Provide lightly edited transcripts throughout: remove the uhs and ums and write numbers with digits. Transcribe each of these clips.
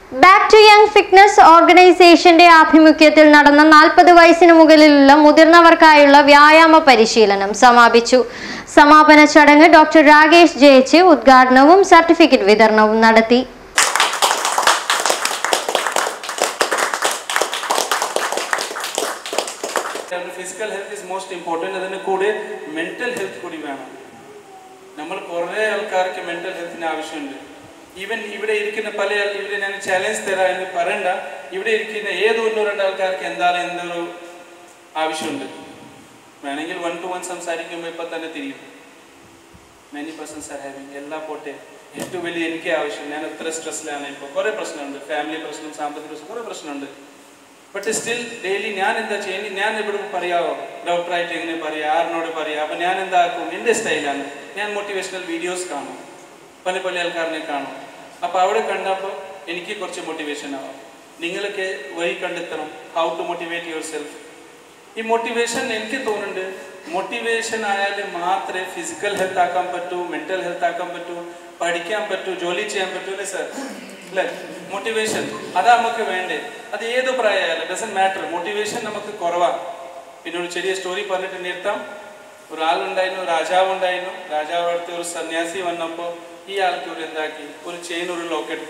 Back to young fitness ഓർഗനൈസേഷന്റെ ആഭിമുഖ്യത്തിൽ നടന്ന 40 വയസ്സിന് മുകളിലുള്ള മുതിർന്നവർക്കായുള്ള വ്യായാമ പരിശീലനം സമാപിച്ചു. സമാപന ചടങ്ങ് ഡോക്ടർ രാകേഷ് ജയച്ച് ഉദ്ഘാടനവും സർട്ടിഫിക്കറ്റ് വിതരണവും നടത്തി. Physical health is most important. അതിന് കൂടെ മെന്റൽ ഹെൽത്ത് കൂടി വേണം. നമ്മൾ കുറേ ആൾക്കാർക്ക് മെന്റൽ ഹെൽത്തിന് ആവശ്യമുണ്ട്. ഈവൻ ഇവിടെ ഇരിക്കുന്ന പല ഇവിടെ ഞാൻ ചാലഞ്ച് തരാം എന്ന് പറയണ്ട. ഇവിടെ ഇരിക്കുന്ന ഏത് ഒന്നോ രണ്ടോ ആൾക്കാർക്ക് എന്താണ് എന്തൊരു ആവശ്യമുണ്ട്. വേണമെങ്കിൽ 1 to 1 സംസാരിക്കുമ്പോൾ ഇപ്പം തന്നെ തിരിയും. മെനി പേഴ്സൺസ് ആർ ഹാവിങ് എല്ലാ പോട്ടെ ഏറ്റവും വലിയ എനിക്ക് ആവശ്യം. ഞാൻ എത്ര സ്ട്രെസ്സിലാണ് ഇപ്പോൾ. കുറേ പ്രശ്നമുണ്ട്. ഫാമിലി പ്രശ്നം, സാമ്പത്തിക പ്രശ്നം, കുറേ പ്രശ്നമുണ്ട്. ബട്ട് സ്റ്റിൽ ഡെയിലി ഞാൻ എന്താ ചെയ്യുന്നത്? ഞാൻ ഇവിടെ പറയാമോ ഡോക്ടറായിട്ട് എങ്ങനെ പറയാം, ആറിനോട് പറയാം. അപ്പം ഞാൻ എന്താക്കും? എൻ്റെ സ്റ്റൈലാണ്. ഞാൻ മോട്ടിവേഷണൽ വീഡിയോസ് കാണും, പല പല ആൾക്കാരിനെ കാണും. അപ്പോൾ അവിടെ കണ്ടപ്പോൾ എനിക്ക് കുറച്ച് മോട്ടിവേഷൻ ആവും. നിങ്ങൾക്ക് വഴി കണ്ടെത്തണം, how to motivate yourself. ഈ മോട്ടിവേഷൻ എനിക്ക് തോന്നുന്നുണ്ട് മോട്ടിവേഷൻ ആയാൽ മാത്രമേ ഫിസിക്കൽ ഹെൽത്ത് ആക്കാൻ പറ്റൂ, മെൻ്റൽ ഹെൽത്ത് ആക്കാൻ പറ്റൂ, പഠിക്കാൻ പറ്റൂ, ജോലി ചെയ്യാൻ പറ്റൂ. അല്ലേ സാർ? അല്ലേ? മോട്ടിവേഷൻ അതാ നമുക്ക് വേണ്ടേ. അത് ഏത് പ്രായമായാലും ഡസൻറ്റ് മാറ്റർ. മോട്ടിവേഷൻ നമുക്ക് കുറവാണ്. പിന്നെ ഒരു ചെറിയ സ്റ്റോറി പറഞ്ഞിട്ട് നിർത്താം. ഒരാളുണ്ടായിരുന്നു, രാജാവുണ്ടായിരുന്നു. രാജാവ് അടുത്ത് ഒരു സന്യാസി വന്നപ്പോൾ ഈ ആൾക്ക് ഒരു എന്താക്കി, ഒരു ചെയിൻ, ഒരു ലോക്കറ്റ്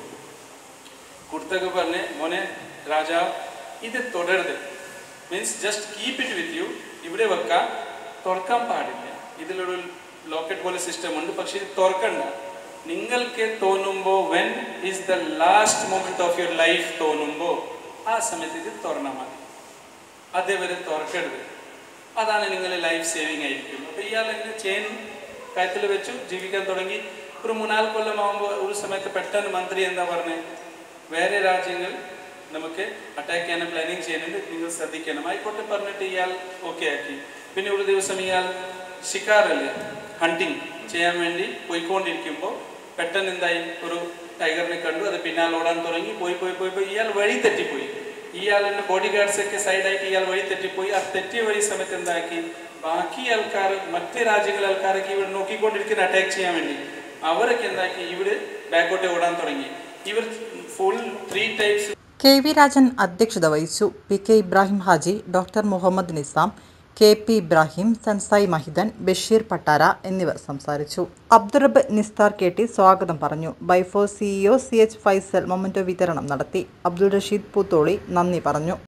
കൊടുത്തൊക്കെ പറഞ്ഞ്, മോനെ രാജാവ് ഇത് തുടരുത്, means just keep it with you, ഇവിടെ വെക്കാം, തുറക്കാൻ പാടില്ല. ഇതിലൊരു ലോക്കറ്റ് പോലെ സിസ്റ്റം ഉണ്ട്, പക്ഷെ ഇത് തുറക്കണ്ട. നിങ്ങൾക്ക് തോന്നുമ്പോൾ when is the last moment of your life തോന്നുമ്പോൾ ആ സമയത്ത് ഇത് തുറന്നാൽ മതി, അതേവരെ തുറക്കരുത്. അതാണ് നിങ്ങളുടെ ലൈഫ് സേവിങ് ആയിരിക്കും. അപ്പോൾ ഇയാൾ ഇങ്ങനെ ചെയിൻ കയത്തിൽ വെച്ചു ജീവിക്കാൻ തുടങ്ങി. ഒരു 3-4 കൊല്ലമാകുമ്പോൾ ഒരു സമയത്ത് പെട്ടെന്ന് മന്ത്രി എന്താ പറഞ്ഞത്, വേറെ രാജ്യങ്ങൾ നമുക്ക് അറ്റാക്ക് ചെയ്യാൻ പ്ലാനിങ് ചെയ്യുന്നുണ്ട്, നിങ്ങൾ ശ്രദ്ധിക്കണം. ആയിക്കോട്ടെ പറഞ്ഞിട്ട് ഇയാൾ ഓക്കെ ആക്കി. പിന്നെ ഒരു ദിവസം ഇയാൾ ഷിക്കാറല്ലേ, ഹണ്ടിങ് ചെയ്യാൻ വേണ്ടി പോയിക്കൊണ്ടിരിക്കുമ്പോൾ പെട്ടെന്ന് എന്തായി, ഒരു ടൈഗറിനെ കണ്ടു. അത് പിന്നാലെ ഓടാൻ തുടങ്ങി. പോയി ഇയാൾ വഴി തെറ്റിപ്പോയി. ഇയാളുടെ ബോഡി ഗാർഡ്സൊക്കെ സൈഡായിട്ട് ഇയാൾ വഴി തെറ്റിപ്പോയി. ആ തെറ്റിയ വഴി സമയത്ത് എന്താക്കി, ബാക്കി ആൾക്കാർ, മറ്റ് രാജ്യങ്ങളിലെ ആൾക്കാരൊക്കെ ഇവിടെ നോക്കിക്കൊണ്ടിരിക്കുന്ന അറ്റാക്ക് ചെയ്യാൻ വേണ്ടി അവരൊക്കെ എന്താക്കി, ഇവിടെ ബാക്കോട്ടെ ഓടാൻ തുടങ്ങി. ഇവർ ഫുൾ 3 ടൈപ്സ്. KV രാജൻ അധ്യക്ഷത വഹിച്ചു. PK Ibrahim Haji, doctor Muhammad Nizam, KP Ibrahim, Sansai Mahidan, Basheer Pattara എന്നിവർ സംസാരിച്ചു. അബ്ദുറബ് നിസ്താർ KT സ്വാഗതം പറഞ്ഞു. ബൈഫോ CEO CH ഫൈസൽ മൊമന്റോ വിതരണം നടത്തി. അബ്ദുൾ റഷീദ് പൂത്തോളി നന്ദി പറഞ്ഞു.